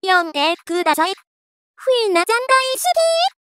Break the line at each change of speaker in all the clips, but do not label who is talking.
読んでください。ふいなちゃん大好き。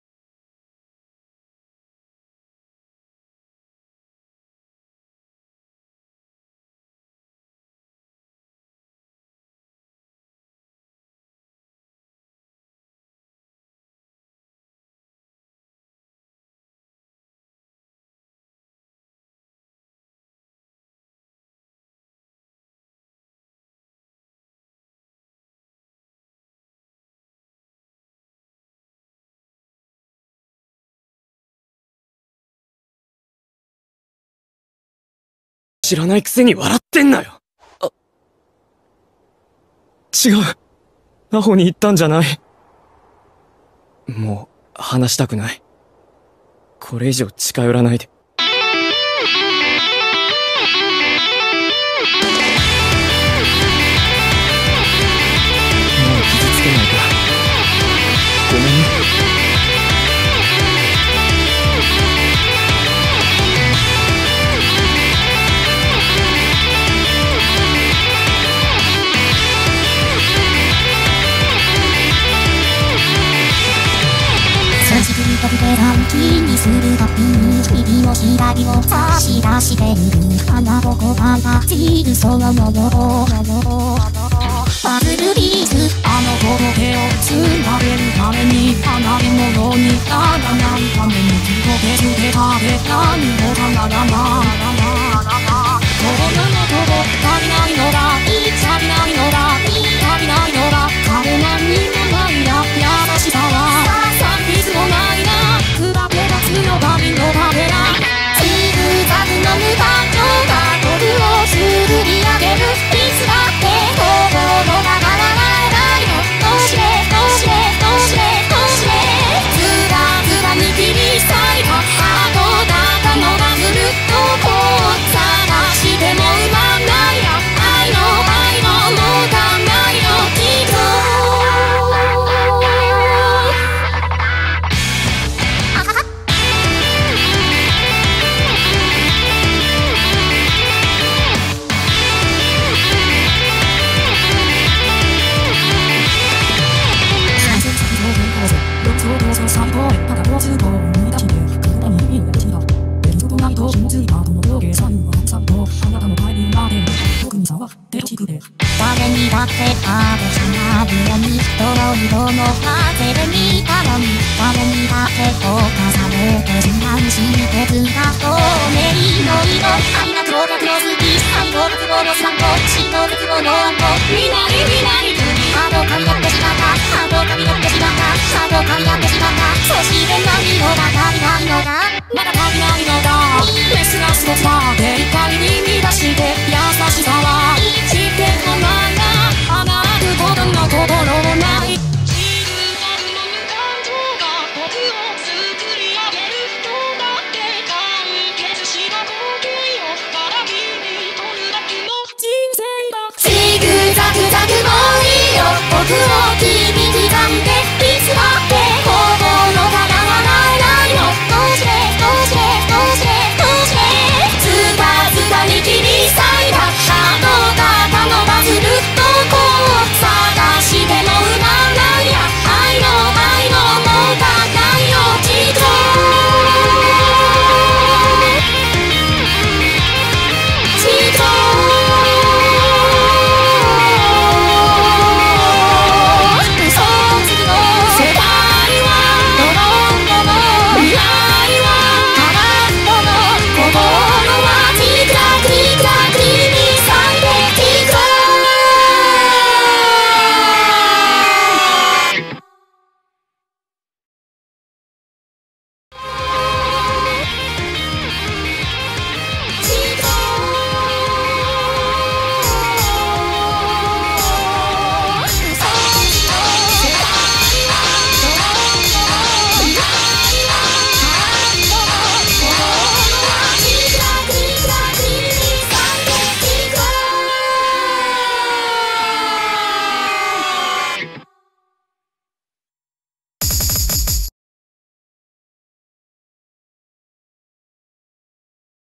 知らないくせに笑ってんなよ。違う。アホに言ったんじゃない。もう話したくない。これ以上近寄らないで。もう傷つけないから。ごめんね。
飛び出た気にするたびに右の左を差し出している花ぼこが散るそのものパズルピースあの子の手をつなげるために離れ物にならないために自己手で食べ何もかならないこのこと足りないのだ足りないのだ足りないのだ彼何にもないや優しさは3ピもないな比べがつの神の壁だジグザグの無感情が僕を作り上げるいつだって心のだから会えないのどうしてずらずらに切り裂いたハートだったのがずるっとこう探しても生まないや愛のもたないのきっと誰にだってある花火をに人の色の風で見たのに誰にだってこう重ねて自慢してくだ透明の色愛がとが好き愛のつぼの散歩死のつぼの暗号見ない